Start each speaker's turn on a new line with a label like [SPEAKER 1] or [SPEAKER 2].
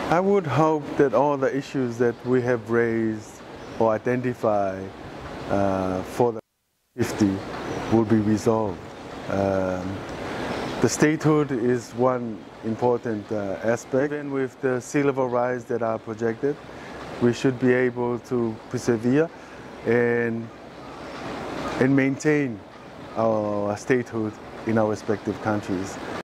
[SPEAKER 1] I would hope that all the issues that we have raised or identified for the 50 will be resolved. The statehood is one important aspect. Even with the sea level rise that are projected, we should be able to persevere and maintain our statehood in our respective countries.